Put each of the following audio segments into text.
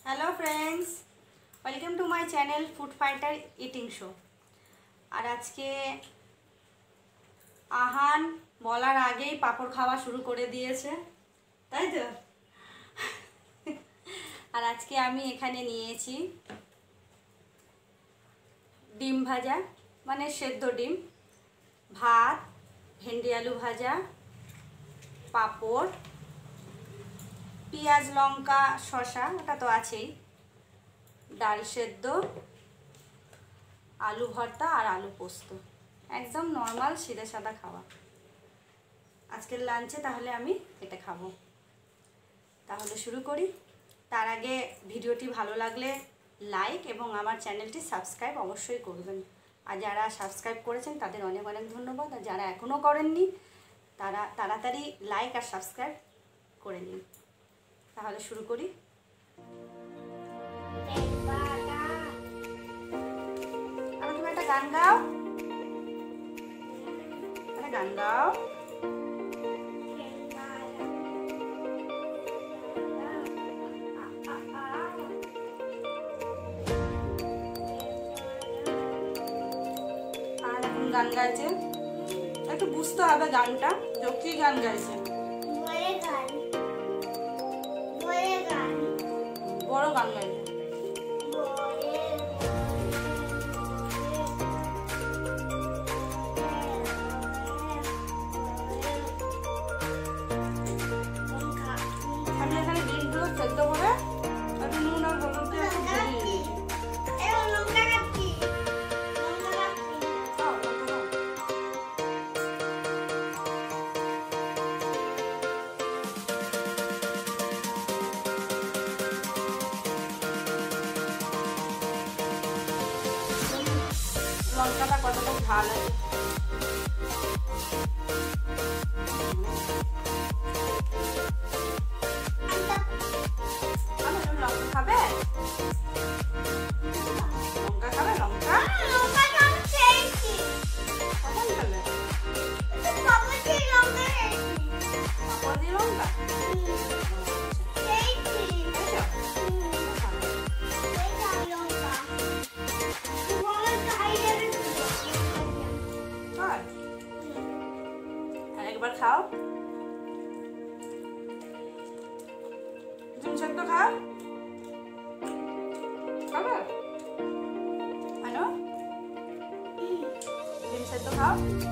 Hello friends, welcome to my channel food fighter eating show. और आज के আহান বলার আগেই পাপড় খাওয়া শুরু করে দিয়েছে, তাই তো। আর আজকে আমি এখানে নিয়েছি ডিম ভাজা, মানে সেদ্ধ ডিম, ভাত, ভেন্ডি আলু ভাজা, পাপড়, পেঁয়াজ লঙ্কা শসা, ওটা তো আছেই, ডাল সেদ্ধ, আলু ভর্তা আর আলু পোস্ত। একদম নর্মাল সিধে সাদা খাওয়া আজকের লাঞ্চে। তাহলে আমি এটা খাবো। তাহলে শুরু করি। তার আগে ভিডিওটি ভালো লাগলে লাইক এবং আমার চ্যানেলটি সাবস্ক্রাইব অবশ্যই করবেন। আর যারা সাবস্ক্রাইব করেছেন তাদের অনেক অনেক ধন্যবাদ। আর যারা এখনও করেননি তারা তাড়াতাড়ি লাইক আর সাবস্ক্রাইব করে নিন। তাহলে শুরু করি। আর তুমি একটা গান গাও, গান গাও। আর এখন গান গাইছে, একটু বুঝতে হবে গানটা যে কি গান গাইছে। বড় গান গাইছে। আমি এখানে ডিমগুলো সেদ্ধ করে একটু নুন আর হলুদ দিয়ে একটু ভেজে নিয়েছি। লঙ্কাটা কতটা ঝাল আছে। খাবে লঙ্কা, খাবে লঙ্কা, একবার খাও, ডিম সেদ্ধ খাও, খাবে আনো ডিম সেদ্ধ খাও।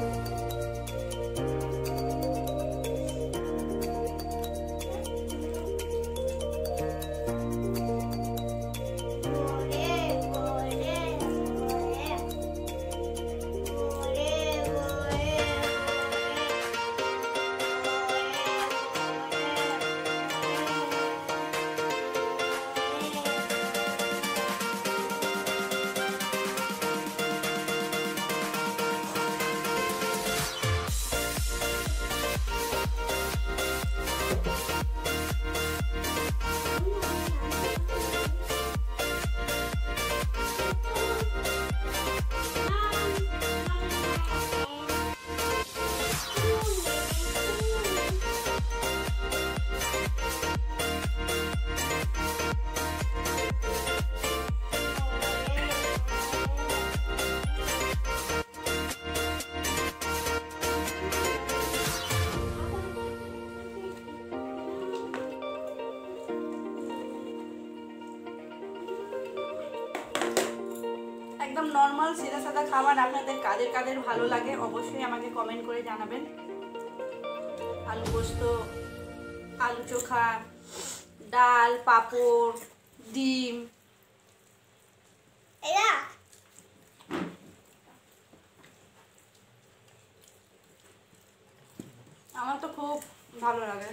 একদম নর্মাল সিধা সাদা খাবার আপনাদের কাদের কাদের ভালো লাগে অবশ্যই আমাকে কমেন্ট করে জানাবেন। আলু পোস্ত, আলু চোখা, ডাল, পাঁপড়, ডিম, আমার তো খুব ভালো লাগে।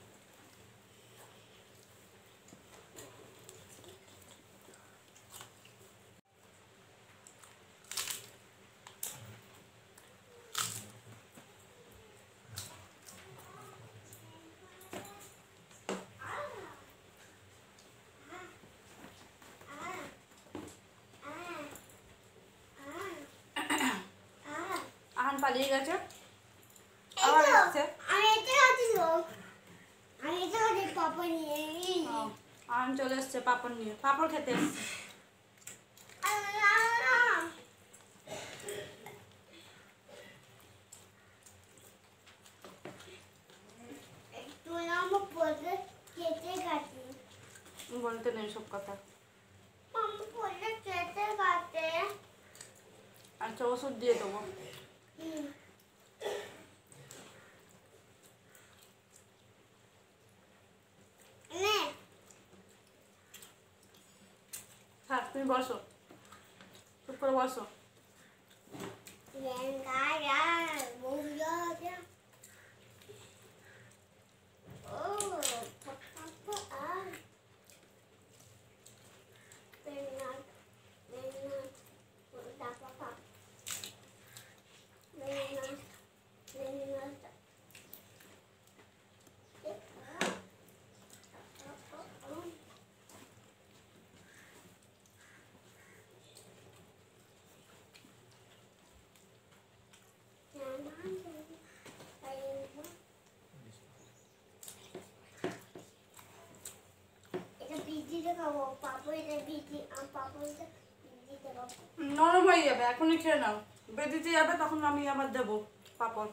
আহান পালিয়ে গেছে, আবার আসছে। আমি এটা খাচ্ছি। পাপা নিয়ে আম চলে এসছে পাপড় নিয়ে, পাপড় খেতে এসছে। বলতে নেই সব কথা। আচ্ছা ওষুধ দিয়ে দেবো। হ্যাঁ তুমি বসো, চুপ করে বসো। নরম হয়ে যাবে, এখনই খেয়ে নাও। বেদিতে যাবে তখন আমি আবার দেবো পাপড়।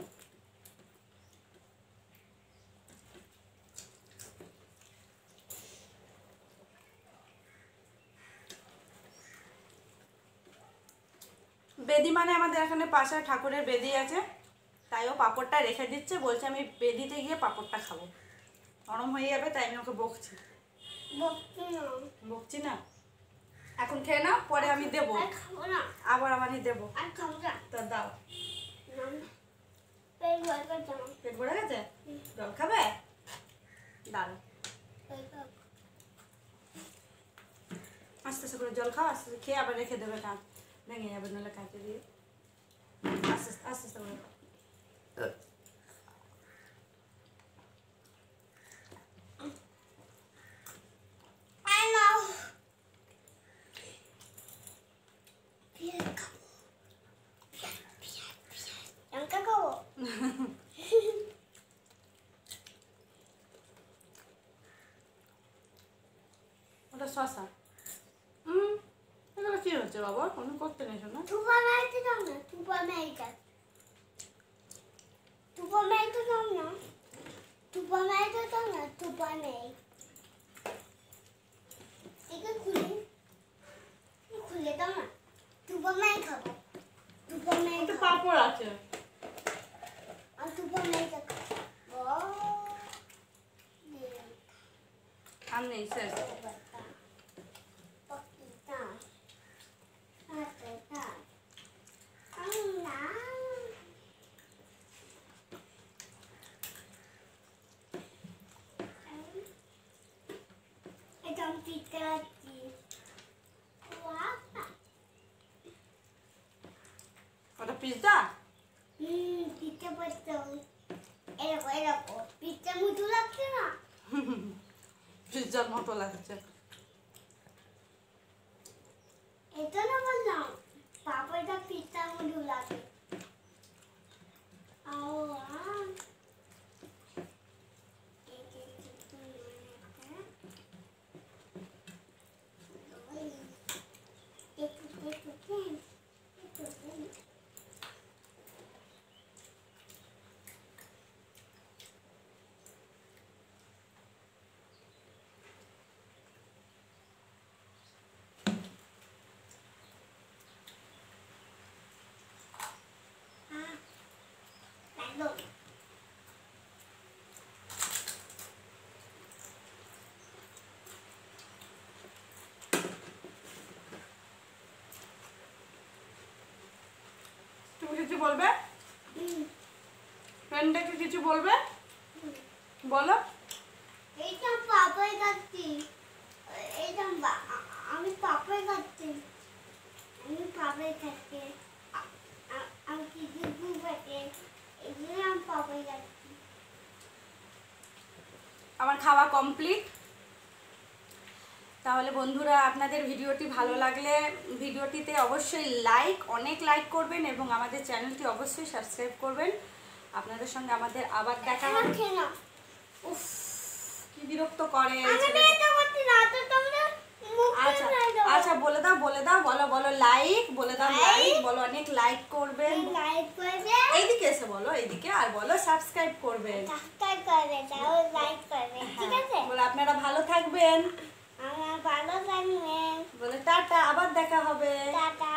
বেদি মানে আমাদের এখানে পাশে ঠাকুরের বেদি আছে, তাই ও পাপড়টা রেখে দিচ্ছে, বলছে আমি বেদিতে গিয়ে পাপড়টা খাবো। নরম হয়ে যাবে তাই আমি ওকে বকছি। বকছি না, এখন খেয়ে নাও, পরে আমি দেবো আবার আমি দেবো। তো দাও। পেট ভরে গেছে? জল খাবে? দাঁড়ো, আস্তে আস্তে করে জল খাও, আস্তে আস্তে খেয়ে আবার রেখে দেবে, কাঁচ ভেঙে যাবে নাহলে কাঁচে দিয়ে। আস্তে আস্তে আস্তে আস্তে করে ওটা শশা। এগুলো কি হচ্ছে বাবা? কোনো করতে নেই শোনা। পাপড় আছে আর নেই, শেষ। ওটা পিৎজা? পিৎজার মতো লাগছে। এটা না বললাম পাপড়টা পিৎজার মতো লাগে। তুমি কিছু বলবে? ফ্রেন্ডটাকে কিছু বলবে? বলো। এইটা পাপড় খাচ্ছি, এইটা আমি পাপড় খাচ্ছি, আমি পাপড় খাচ্ছি, আমি কিছু খাচ্ছি, এই জন্য আমি পাপড় খাচ্ছি। আমার খাওয়া কমপ্লিট। তাহলে বন্ধুরা, আপনাদের ভিডিওটি ভালো লাগলে ভিডিওটিতে অবশ্যই অনেক লাইক করবেন এবং আমাদের চ্যানেলটি অবশ্যই সাবস্ক্রাইব করবেন। আপনাদের সঙ্গে আমাদের আবার দেখা হবে। উফ, কি বিরক্ত করে। বলো লাইক, বলে দাও লাইক, বলো অনেক লাইক করবেন। লাইক করবে, এইদিকে এসে বলো, এইদিকে, আর বলো সাবস্ক্রাইব করবেন। সাবস্ক্রাইব করবে, তাও লাইক করবে, ঠিক আছে? বলো আপনারা ভালো থাকবেন। আমার ভালো থাকবেন। বলে টাটা, আবার দেখা হবে। টাটা।